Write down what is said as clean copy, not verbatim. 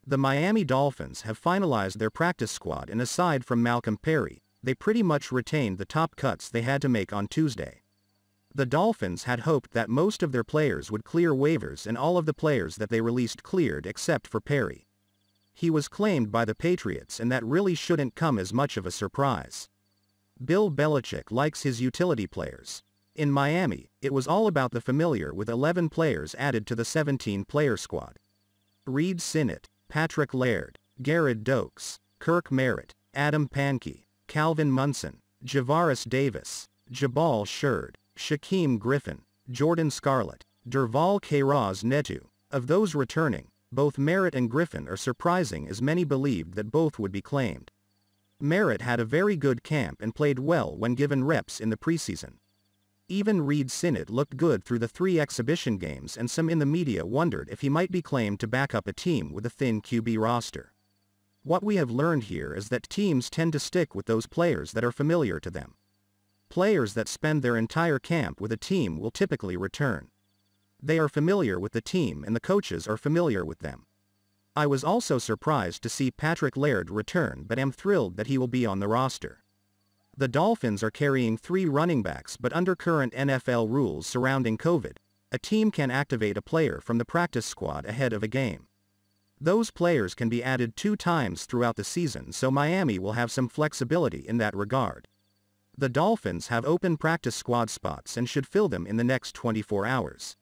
The Miami Dolphins have finalized their practice squad, and aside from Malcolm Perry, they pretty much retained the top cuts they had to make on Tuesday. The Dolphins had hoped that most of their players would clear waivers, and all of the players that they released cleared except for Perry. He was claimed by the Patriots, and that really shouldn't come as much of a surprise. Bill Belichick likes his utility players. In Miami, it was all about the familiar, with 11 players added to the 17-player squad. Reed Sinnett, Patrick Laird, Garrett Dokes, Kirk Merritt, Adam Pankey, Calvin Munson, Javaris Davis, Jabal Shurd, Shaquem Griffin, Jordan Scarlett, Durval Kairaz Netu. Of those returning, both Merritt and Griffin are surprising, as many believed that both would be claimed. Merritt had a very good camp and played well when given reps in the preseason. Even Reed Sinnett looked good through the 3 exhibition games, and some in the media wondered if he might be claimed to back up a team with a thin QB roster. What we have learned here is that teams tend to stick with those players that are familiar to them. Players that spend their entire camp with a team will typically return. They are familiar with the team, and the coaches are familiar with them. I was also surprised to see Patrick Laird return, but am thrilled that he will be on the roster. The Dolphins are carrying 3 running backs, but under current NFL rules surrounding COVID, a team can activate a player from the practice squad ahead of a game. Those players can be added 2 times throughout the season, so Miami will have some flexibility in that regard. The Dolphins have open practice squad spots and should fill them in the next 24 hours.